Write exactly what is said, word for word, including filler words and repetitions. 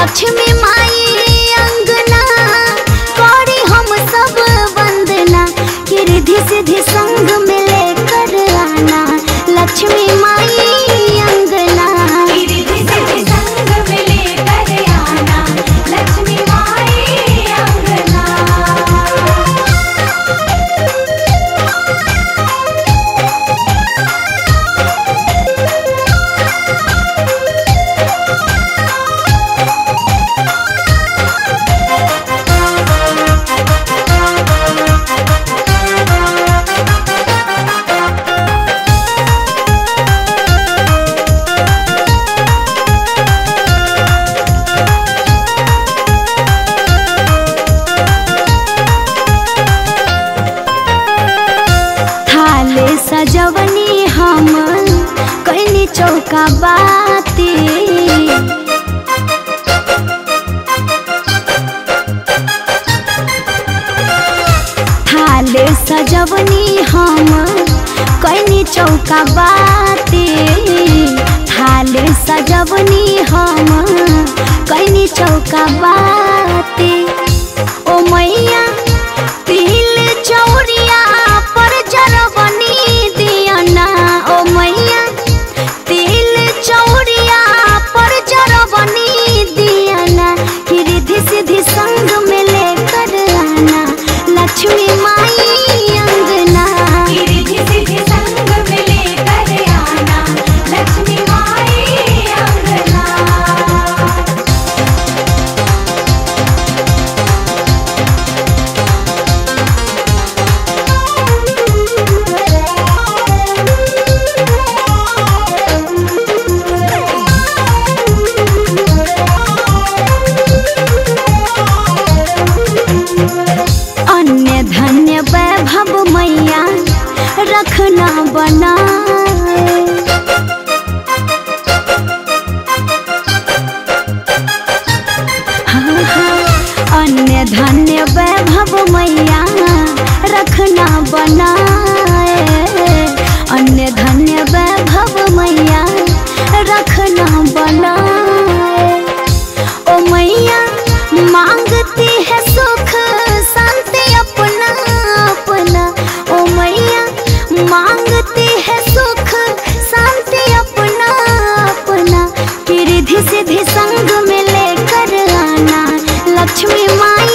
लक्ष्मी माई अंगना करी हम सब वंदना, रिद्धि सिद्धि संग में लेकर आना लक्ष्मी माई अंगना। रिद्धि सिद्धि संग में लेकर आना लक्ष्मी माई अंगना। सजवनी हम कईनी चौका बाती, थाले सजवनी हम कईनी चौका बाती, थाले सजवनी हम कईनी चौका बाती। ओ मैया तिल चौरिया पर जरवनी दियाना, ओ मैया तिल चौरिया पर जरवनी दियाना, रिद्धि सिद्धि संग में लेकर आना लक्ष्मी माई अंगना। रिद्धि सिद्धि संग में लेकर आना लक्ष्मी माई अंगना। अन्य धन्य वैभव मैया रखना बना, हाँ हाँ अन्य धन्य वैभव मैया रखना बनाए, अन्य धन्य वैभव मैया रखना बनाए। ओ मैया मांगती है सुख शांति अपना अपना, ओ मैया मांगती है सुख शांति अपना अपना, रिद्धि सिद्धि संग में लेकर आना लक्ष्मी माई